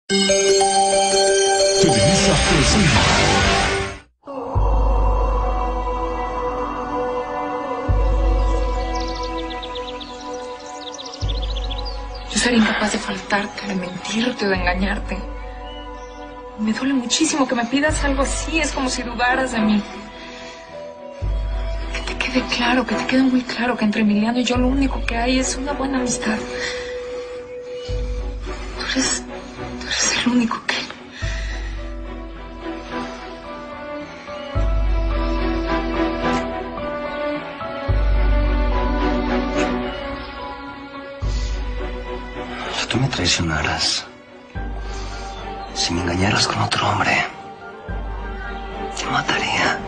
Televisa presenta. Yo sería incapaz de faltarte, de mentirte o de engañarte. Me duele muchísimo que me pidas algo así, es como si dudaras de mí. Que te quede claro, que te quede muy claro que entre Emiliano y yo lo único que hay es una buena amistad. Tú eres el único que... Si tú me traicionaras, si me engañaras con otro hombre, te mataría.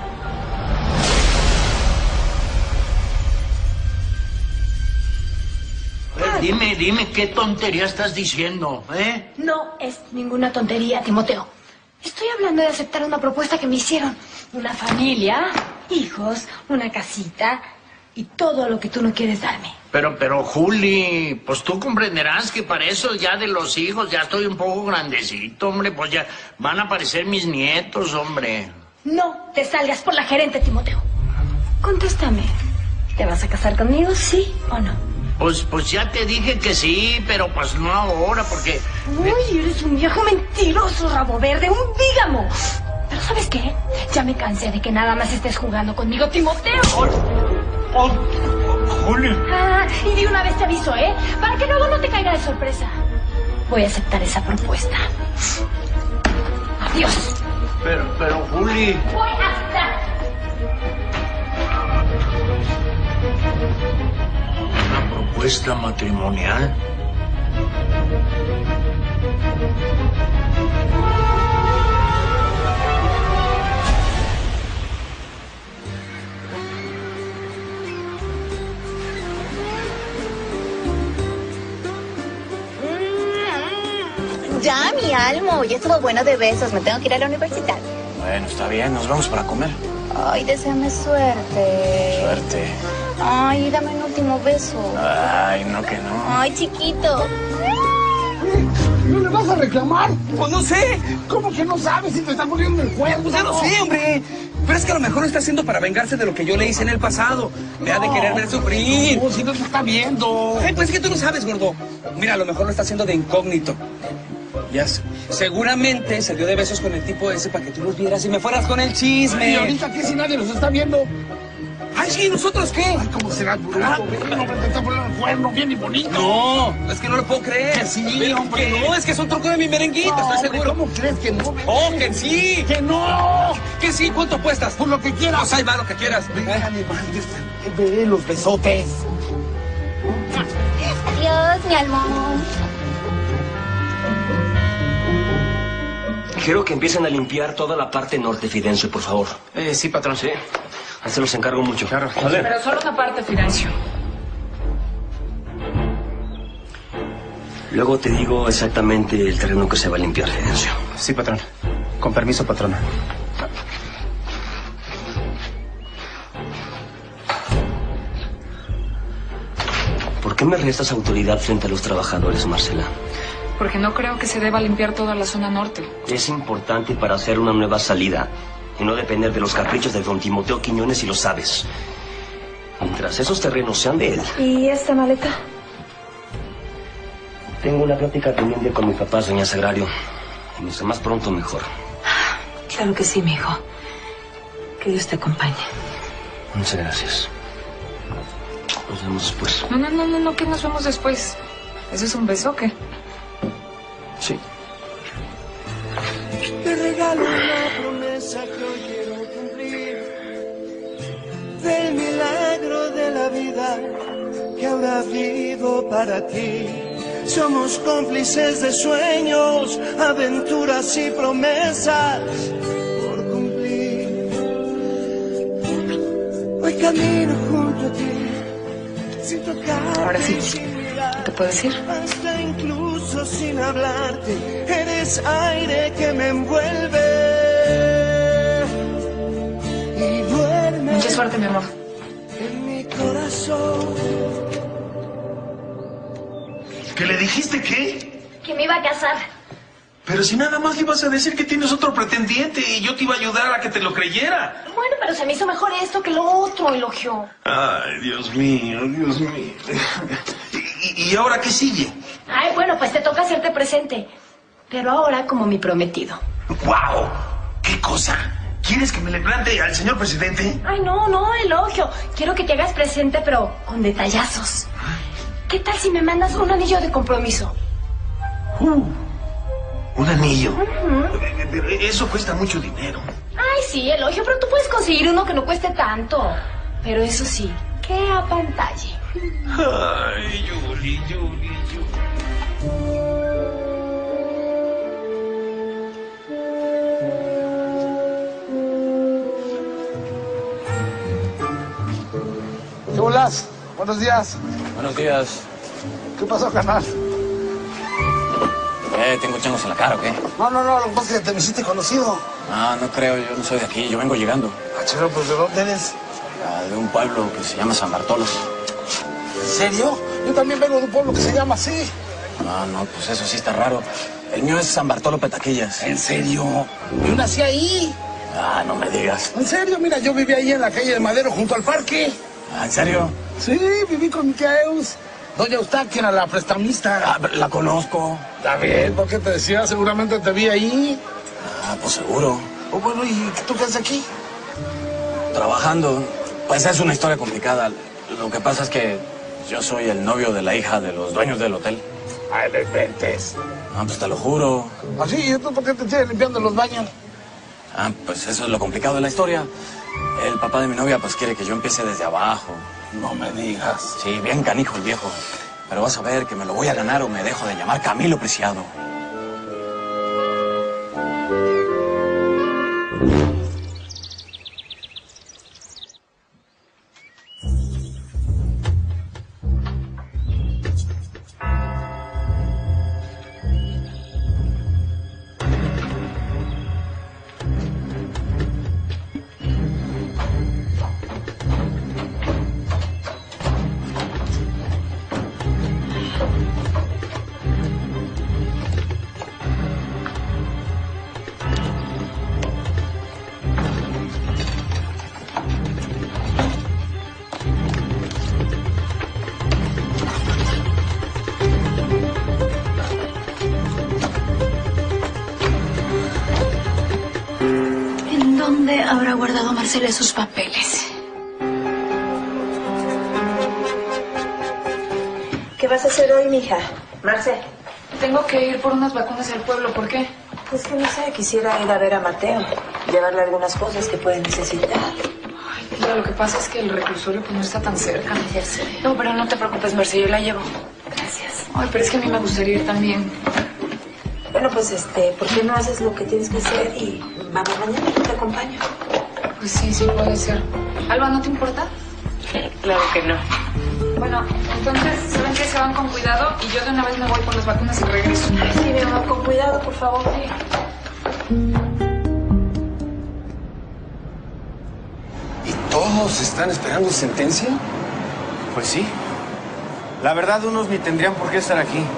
Dime, ¿qué tontería estás diciendo, eh? No es ninguna tontería, Timoteo. Estoy hablando de aceptar una propuesta que me hicieron. Una familia, hijos, una casita y todo lo que tú no quieres darme. Pero, Juli, pues tú comprenderás que para eso ya de los hijos ya estoy un poco grandecito, hombre. Pues ya van a aparecer mis nietos, hombre. No te salgas por la gerente, Timoteo. Contéstame. ¿Te vas a casar conmigo, sí o no? Pues ya te dije que sí, pero pues no ahora, porque... Uy, eres un viejo mentiroso, rabo verde, un bígamo. Pero ¿sabes qué? Ya me cansé de que nada más estés jugando conmigo, Timoteo. Juli. Y de una vez te aviso, ¿eh? Para que luego no te caiga de sorpresa. Voy a aceptar esa propuesta. Adiós. Pero, Juli... Voy a aceptar. ¿Una propuesta matrimonial? Ya, mi Almo, ya estuvo bueno de besos. Me tengo que ir a la universidad. Bueno, está bien, nos vamos para comer. Ay, deséame suerte. Suerte. Ay, dame un último beso. Ay, no que no. Ay, chiquito. ¿No le vas a reclamar? Pues no sé. ¿Cómo que no sabes si te están poniendo el cuerno? Pues ya lo sé, hombre. Pero es que a lo mejor lo está haciendo para vengarse de lo que yo le hice en el pasado. Me ha de querer ver sufrir. No, si no te está viendo. Pues es que tú no sabes, gordo. Mira, a lo mejor lo está haciendo de incógnito. Seguramente se dio de besos con el tipo ese para que tú los vieras y me fueras con el chisme. ¿Y ahorita qué si nadie los está viendo? Ay, sí, ¿nosotros qué? Ay, ¿cómo será el bruto? No, te está poniendo el cuerno bien y bonito. No, es que no lo puedo creer. Que sí, pero hombre. Que no, es que es un truco de mi merenguito, No, estoy seguro. ¿cómo crees que no? ¡Oh, que sí! ¡Que no! ¿Que sí? ¿Cuánto apuestas? Por lo que quieras. Pues ahí va lo que quieras. Déjale, ve los besotes. Adiós, mi Almo. Quiero que empiecen a limpiar toda la parte norte, Fidencio, por favor. Sí, patrón. Sí. Se los encargo mucho. Claro. ¿Vale? Pero solo una parte, Fidencio. Luego te digo exactamente el terreno que se va a limpiar, Fidencio. Sí, patrón. Con permiso, patrona. ¿Por qué me restas autoridad frente a los trabajadores, Marcela? Porque no creo que se deba limpiar toda la zona norte. Es importante para hacer una nueva salida y no depender de los caprichos de don Timoteo Quiñones, y lo sabes. Mientras esos terrenos sean de él. ¿Y esta maleta? Tengo una plática pendiente con mi papá, doña Sagrario. Y mientras más pronto, mejor. Claro que sí, mi hijo. Que Dios te acompañe. Muchas gracias. Nos vemos después. No, que nos vemos después. ¿Eso es un beso o qué? Sí. Te regalo una promesa que hoy quiero cumplir, del milagro de la vida que ahora vivo para ti. Somos cómplices de sueños, aventuras y promesas por cumplir. Hoy camino junto a ti, sin tocar. Ahora sí. ¿Te puedes ir? Hasta incluso sin hablarte, eres aire que me envuelve y duerme. Mucha suerte, mi amor. En mi corazón. ¿Qué le dijiste qué? Que me iba a casar. Pero si nada más le ibas a decir que tienes otro pretendiente y yo te iba a ayudar a que te lo creyera. Bueno, pero se me hizo mejor esto que lo otro, elogió. Ay, Dios mío, Dios mío. ¿Y ahora qué sigue? Ay, bueno, pues te toca hacerte presente. Pero ahora como mi prometido. ¡Guau! ¿Qué cosa? ¿Quieres que me le plante al señor presidente? Ay, no, elogio. Quiero que te hagas presente, pero con detallazos. ¿Qué tal si me mandas un anillo de compromiso? ¿Un anillo? Pero eso cuesta mucho dinero. Ay, sí, elogio, pero tú puedes conseguir uno que no cueste tanto. Pero eso sí, que apantalle. Ay, Yuli. ¿Qué bolas? Buenos días. Buenos días. ¿Qué pasó, carnal? ¿Tengo changos en la cara o qué? No, lo que pasa es que te me hiciste conocido. Ah, no creo, yo no soy de aquí, yo vengo llegando. Ah, chero, pues ¿de dónde eres? De un pueblo que se llama San Bartolo. ¿En serio? Yo también vengo de un pueblo que se llama así. Ah, no, pues eso sí está raro. El mío es San Bartolo Petaquillas. ¿En serio? Yo nací ahí. Ah, no me digas. En serio, mira, yo viví ahí en la calle de Madero junto al parque. Ah, ¿en serio? Sí, viví con mi tía Eus. Doña Eustaquia era la prestamista. Ah, la conozco. Está bien, ¿por qué te decía? Seguramente te vi ahí. Ah, pues seguro. Oh, bueno, ¿y tú qué haces aquí? Trabajando. Pues es una historia complicada. Lo que pasa es que yo soy el novio de la hija de los dueños del hotel. Ay, me inventes. Ah, pues te lo juro. ¿Ah, sí? ¿Y tú por qué te tienes limpiando los baños? Ah, pues eso es lo complicado de la historia. El papá de mi novia pues quiere que yo empiece desde abajo. No me digas. Sí, bien canijo el viejo. Pero vas a ver que me lo voy a ganar o me dejo de llamar Camilo Preciado. ¿Dónde habrá guardado Marcela sus papeles? ¿Qué vas a hacer hoy, mija? Marce. Tengo que ir por unas vacunas al pueblo. ¿Por qué? Pues que no sé, quisiera ir a ver a Mateo. Llevarle algunas cosas que puede necesitar. Ay, tía, lo que pasa es que el reclusorio pues no está tan cerca. Ya sé. No, pero no te preocupes, Merce, yo la llevo. Gracias. Ay, pero es que a mí me gustaría ir también. Bueno, pues ¿por qué no haces lo que tienes que hacer y vamos mañana? Te acompaño. Pues sí, puede ser. Alba, ¿no te importa? Claro que no. Bueno, entonces, ¿saben qué? Se van con cuidado y yo de una vez me voy por las vacunas y regreso. Ay, sí, mi amor, con cuidado, por favor. Sí. ¿Y todos están esperando sentencia? Pues sí. La verdad, unos ni tendrían por qué estar aquí.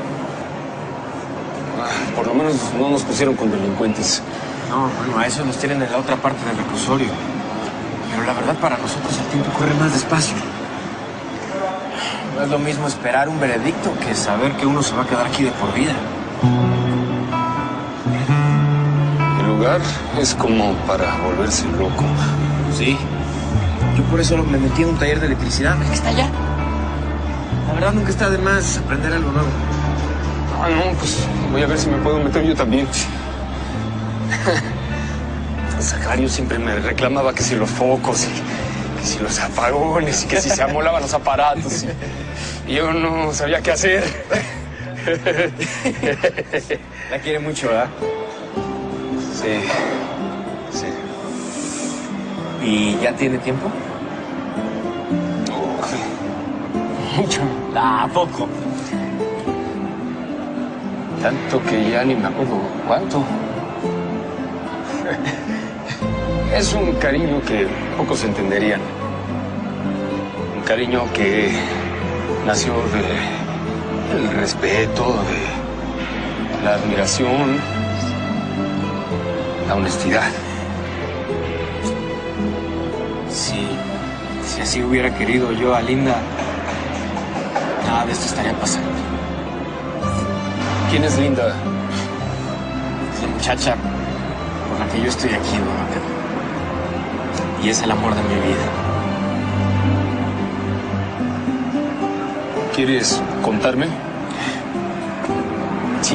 Por lo menos no nos pusieron con delincuentes. No, bueno, a eso nos tienen en la otra parte del reclusorio. Pero la verdad, para nosotros el tiempo corre más despacio. No es lo mismo esperar un veredicto que saber que uno se va a quedar aquí de por vida. El lugar es como para volverse loco. Sí. Yo por eso me metí en un taller de electricidad. ¿Qué está allá? La verdad, nunca está de más aprender algo nuevo. Ah, no, pues voy a ver si me puedo meter yo también. Sacario siempre me reclamaba que si los focos y que si los apagones y que si se amolaban los aparatos. Y yo no sabía qué hacer. La quiere mucho, ¿verdad? Sí. ¿Y ya tiene tiempo? Mucho. ¿A poco? Tanto que ya ni me acuerdo cuánto. Es un cariño que pocos entenderían. Un cariño que nació del respeto, la admiración, la honestidad. Si así hubiera querido yo a Linda, nada de esto estaría pasando. ¿Quién es Linda? Es la muchacha por la que yo estoy aquí, don Mateo. Y es el amor de mi vida. ¿Quieres contarme? Sí.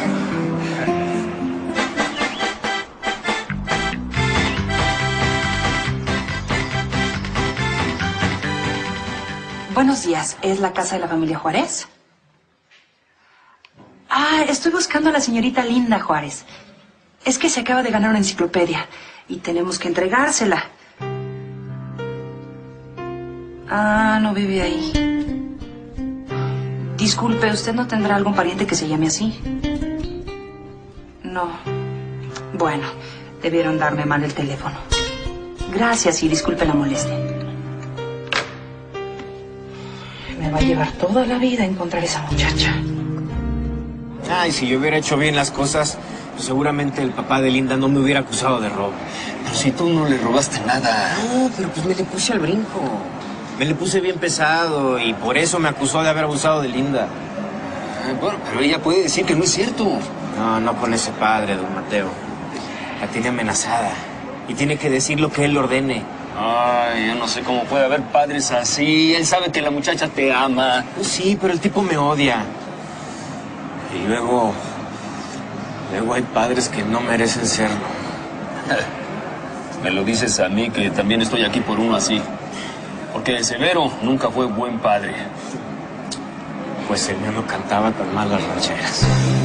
Buenos días, ¿es la casa de la familia Juárez? Ah, estoy buscando a la señorita Linda Juárez. Es que se acaba de ganar una enciclopedia y tenemos que entregársela. Ah, no vive ahí. Disculpe, ¿usted no tendrá algún pariente que se llame así? No. Bueno, debieron darme mal el teléfono. Gracias y disculpe la molestia. Me va a llevar toda la vida encontrar esa muchacha. Ay, si yo hubiera hecho bien las cosas, pues seguramente el papá de Linda no me hubiera acusado de robo. Pero si tú no le robaste nada. No, pero pues me le puse al brinco. Me le puse bien pesado y por eso me acusó de haber abusado de Linda. Bueno, pero ella puede decir que no es cierto. No con ese padre, don Mateo. La tiene amenazada y tiene que decir lo que él ordene. Ay, yo no sé cómo puede haber padres así. Él sabe que la muchacha te ama. Pues sí, pero el tipo me odia. Y luego hay padres que no merecen serlo. Me lo dices a mí, que también estoy aquí por uno así. Porque Severo nunca fue buen padre. Pues el mío no cantaba tan mal las rancheras.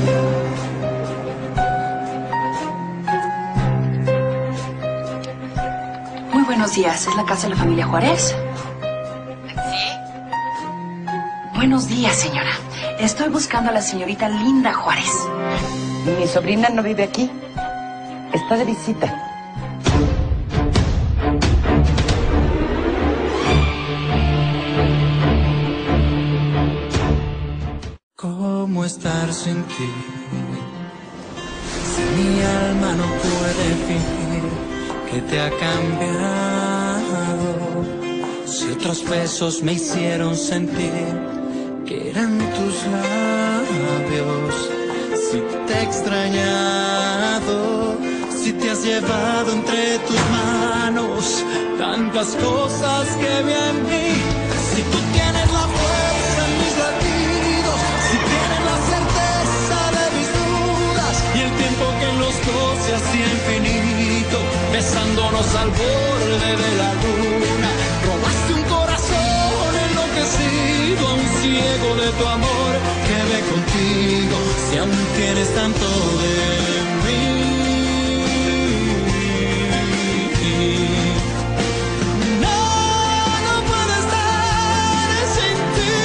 Muy buenos días, ¿es la casa de la familia Juárez? ¿Sí? Buenos días, señora. Estoy buscando a la señorita Linda Juárez. Mi sobrina no vive aquí. Está de visita. ¿Cómo estar sin ti? Si mi alma no puede fingir que te ha cambiado. Si otros besos me hicieron sentir que eran tus labios. Si te he extrañado, si te has llevado entre tus manos tantas cosas que vi en mí. Si tú tienes la fuerza en mis latidos, si tienes la certeza de mis dudas y el tiempo que en los dos se hacía infinito, besándonos al borde de la luna. Robaste un corazón enloquecido, a un ciego de tu amor que ve contigo, si aún tienes tanto de mí. No puedo estar sin ti.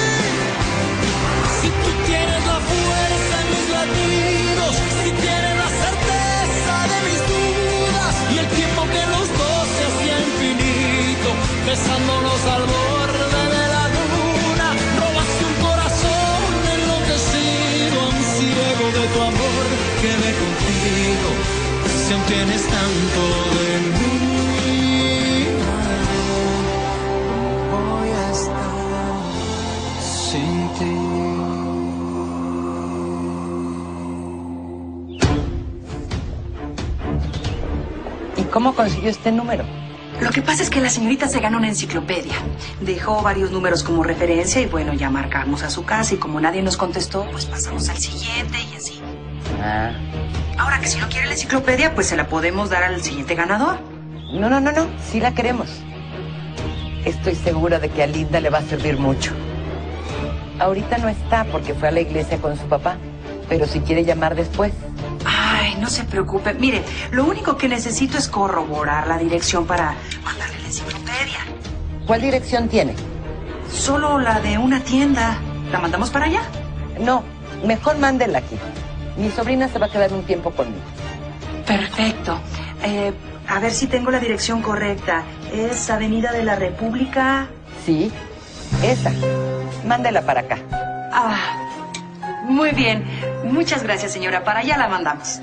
Si tú tienes la fuerza en mis latidos, si tienes la certeza de mis dudas y el tiempo que los dos se hacía infinito, besándonos al borde de la luna. Robaste un corazón enloquecido, a un ciego de tu amor que ve contigo, si aún tienes tanto de mí. No voy a estar sin ti. ¿Y cómo consiguió este número? Lo que pasa es que la señorita se ganó una enciclopedia. Dejó varios números como referencia y bueno, ya marcamos a su casa y como nadie nos contestó, pues pasamos al siguiente y así. Ah. Ahora que si no quiere la enciclopedia, pues se la podemos dar al siguiente ganador. No, sí la queremos. Estoy segura de que a Linda le va a servir mucho. Ahorita no está porque fue a la iglesia con su papá, pero si quiere llamar después. Ay, no se preocupe. Mire, lo único que necesito es corroborar la dirección para mandarle la enciclopedia. ¿Cuál dirección tiene? Solo la de una tienda. ¿La mandamos para allá? No, mejor mándenla aquí. Mi sobrina se va a quedar un tiempo conmigo. Perfecto. A ver si tengo la dirección correcta. ¿Es Avenida de la República? Sí, esa. Mándela para acá. Ah, Muy bien. Muchas gracias, señora. Para allá la mandamos.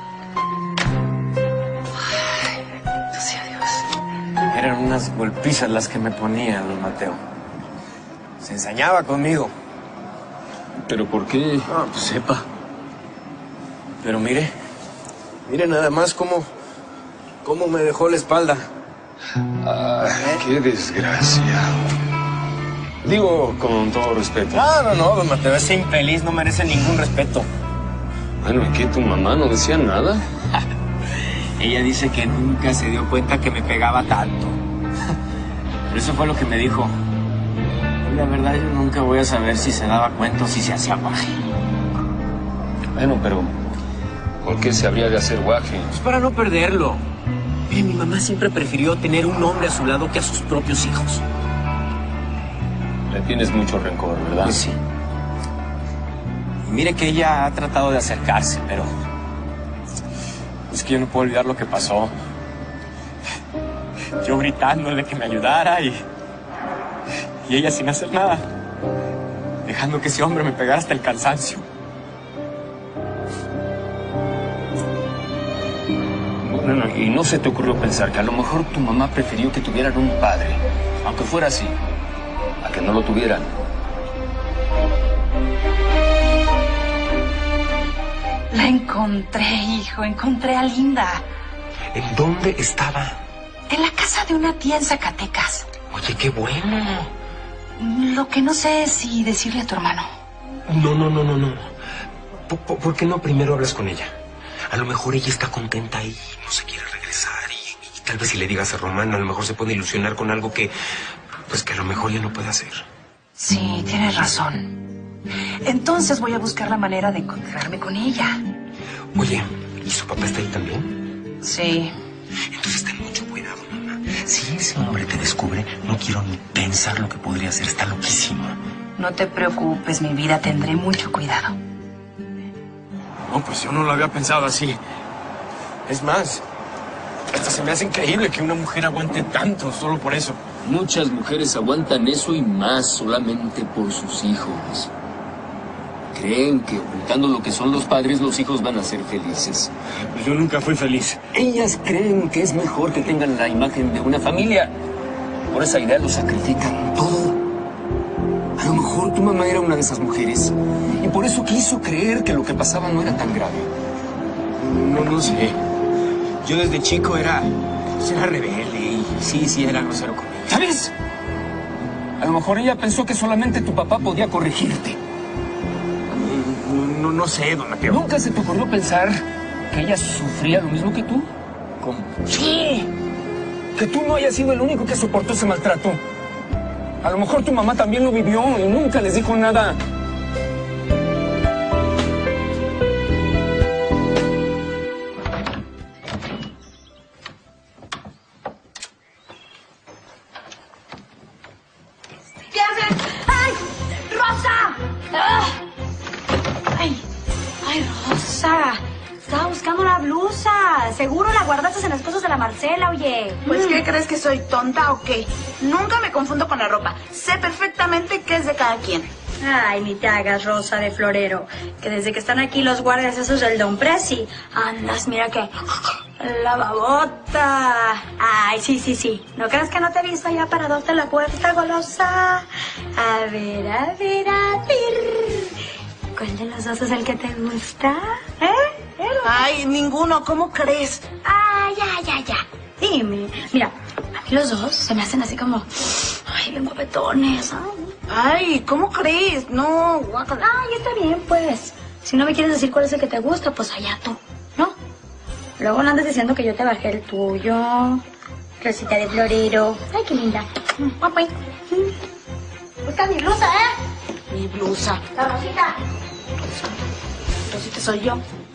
Ay, bendito sea Dios. Eran unas golpizas las que me ponía, don Mateo. Se ensañaba conmigo. ¿Pero por qué? No, pues sepa. Pero mire nada más cómo me dejó la espalda. Ay, qué desgracia. Digo, con todo respeto. No, don Mateo, ese infeliz no merece ningún respeto. Bueno, ¿y qué? ¿Tu mamá no decía nada? Ella dice que nunca se dio cuenta que me pegaba tanto. Pero eso fue lo que me dijo. Y la verdad, yo nunca voy a saber si se daba cuenta o si se hacía guaje. Bueno, pero ¿por qué se habría de hacer guaje? Pues para no perderlo. Mire, mi mamá siempre prefirió tener un hombre a su lado que a sus propios hijos. Le tienes mucho rencor, ¿verdad? Pues sí. Y mire que ella ha tratado de acercarse, pero es que yo no puedo olvidar lo que pasó. Yo gritándole que me ayudara y ella sin hacer nada, dejando que ese hombre me pegara hasta el cansancio. No, y no se te ocurrió pensar que a lo mejor tu mamá prefirió que tuvieran un padre, aunque fuera así, a que no lo tuvieran. La encontré, hijo. Encontré a Linda. ¿En dónde estaba? En la casa de una tía en Zacatecas. Oye, qué bueno. Lo que no sé es si decirle a tu hermano. No. ¿Por qué no primero hablas con ella? A lo mejor ella está contenta y no se quiere regresar. Y tal vez si le digas a Román, a lo mejor se puede ilusionar con algo que a lo mejor ya no puede hacer. Sí, tienes razón. Entonces voy a buscar la manera de encontrarme con ella. Oye, ¿y su papá está ahí también? Sí. Entonces ten mucho cuidado, mamá. Si ese hombre te descubre, no quiero ni pensar lo que podría hacer. Está loquísimo. No te preocupes, mi vida. Tendré mucho cuidado. No, pues yo no lo había pensado así. Es más, hasta se me hace increíble que una mujer aguante tanto solo por eso. Muchas mujeres aguantan eso y más solamente por sus hijos. Creen que ocultando lo que son los padres, los hijos van a ser felices. Pues yo nunca fui feliz. Ellas creen que es mejor que tengan la imagen de una familia. Por esa idea lo sacrifican todo. A lo mejor tu mamá era una de esas mujeres y por eso quiso creer que lo que pasaba no era tan grave. No sé. Yo desde chico era rebelde y sí, era grosero conmigo. ¿Sabes? A lo mejor ella pensó que solamente tu papá podía corregirte. No sé, don Mateo. ¿Nunca se te ocurrió pensar que ella sufría lo mismo que tú? ¿Cómo? Sí. Que tú no hayas sido el único que soportó ese maltrato. A lo mejor tu mamá también lo vivió y nunca les dijo nada. ¿Qué haces? ¡Ay! ¡Rosa! ¡Ah! ¡Ay, Rosa! Estaba buscando una blusa. Seguro la guardaste en las cosas de la Marcela, oye. Pues, ¿qué crees, que soy tonta o qué? Nunca me confundo con la ropa. Sé perfectamente qué es de cada quien. Ay, ni te hagas, Rosa de florero. Que desde que están aquí los guardias esos del Don Presi, andas, mira que... la babota. Ay, sí. ¿No crees que no te he visto ya paradota en la puerta, golosa? A ver. ¿Cuál de los dos es el que te gusta? Ay, ninguno. ¿Cómo crees? Ah, ya. Dime. Mira, a mí los dos se me hacen así como... ay, bien guapetones. Ay, ¿cómo crees? No, guácala. Ay, está bien, pues. Si no me quieres decir cuál es el que te gusta, pues allá tú, ¿no? Luego no andas diciendo que yo te bajé el tuyo. Rosita de florero. Ay, qué linda. Guapa. Busca mi blusa, ¿eh? Mi blusa. La Rosita. Rosita soy yo.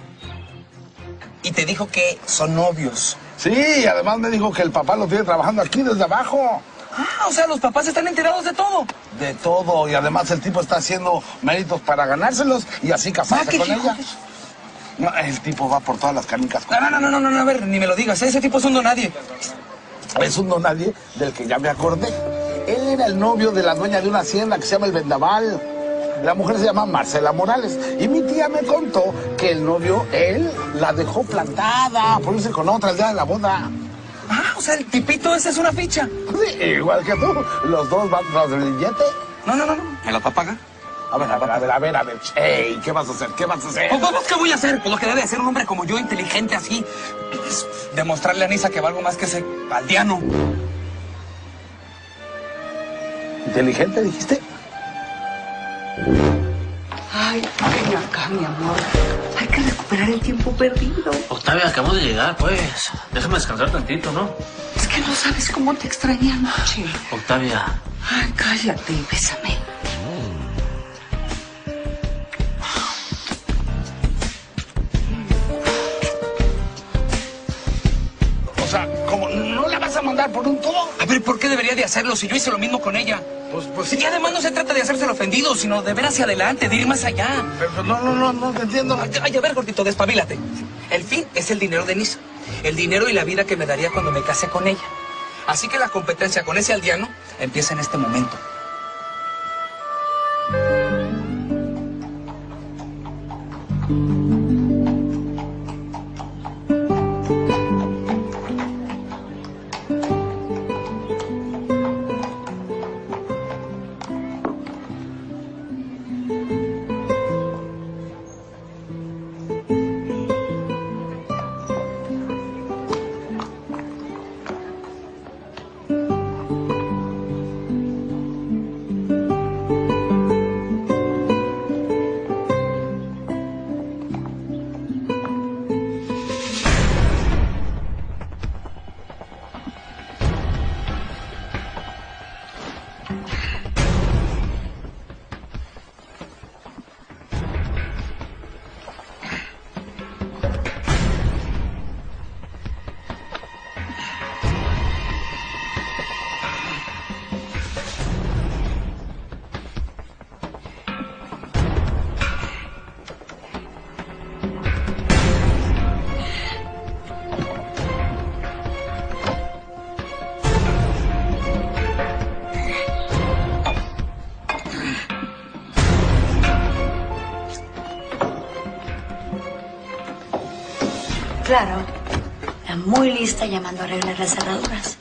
Y te dijo que son novios. Sí, además me dijo que el papá lo tiene trabajando aquí desde abajo. Ah, o sea, los papás están enterados de todo. De todo, y además el tipo está haciendo méritos para ganárselos y así casarse con ella. No, el tipo va por todas las canicas. No, a ver, ni me lo digas. Ese tipo es un donadie. Es un donadie del que ya me acordé. Él era el novio de la dueña de una hacienda que se llama El Vendaval. La mujer se llama Marcela Morales. Y mi tía me contó que el novio, él, la dejó plantada por irse con otra el día de la boda. Ah, o sea, el tipito ese es una ficha. Sí, igual que tú. Los dos van tras el billete. No. ¿Me la va a pagar? A ver. Ey, ¿qué vas a hacer? ¿Qué vas a hacer? Pues, ¿qué voy a hacer? Pues lo que debe hacer un hombre como yo, inteligente así. Es demostrarle a Anisa que valgo más que ese aldeano. ¿Inteligente, dijiste? Ay, ven acá, mi amor. Hay que recuperar el tiempo perdido. Octavia, acabamos de llegar, pues. Déjame descansar tantito, ¿no? Es que no sabes cómo te extrañé anoche. Octavia. Ay, cállate y bésame. O sea, ¿cómo? ¿No la vas a mandar por un tubo? A ver, ¿por qué debería de hacerlo si yo hice lo mismo con ella? Pues sí. Y además no se trata de hacerse el ofendido, sino de ver hacia adelante, de ir más allá. Pero no te entiendo. Ay, a ver, gordito, despabilate. El fin es el dinero de Nisa. El dinero y la vida que me daría cuando me casé con ella. Así que la competencia con ese aldeano empieza en este momento. Claro, está muy lista llamando a arreglar las cerraduras.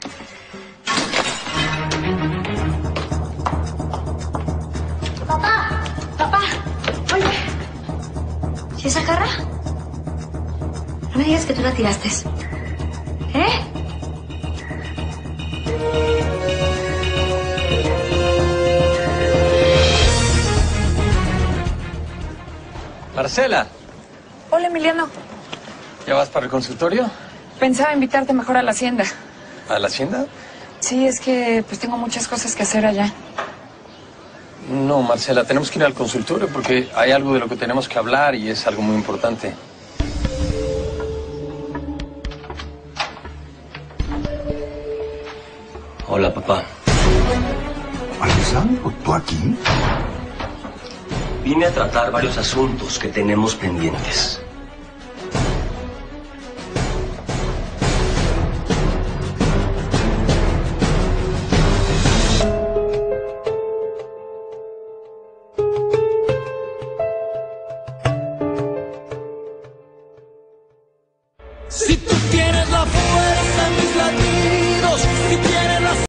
Papá, oye, ¿sí esa jarra? No me digas que tú la tiraste. ¿Eh? Marcela, Hola, Emiliano. ¿ya vas para el consultorio? Pensaba invitarte mejor a la hacienda. ¿A la hacienda? Sí, es que pues tengo muchas cosas que hacer allá. No, Marcela, tenemos que ir al consultorio porque hay algo de lo que tenemos que hablar y es algo muy importante. Hola, papá. ¿Alessandro, tú aquí? Vine a tratar varios asuntos que tenemos pendientes.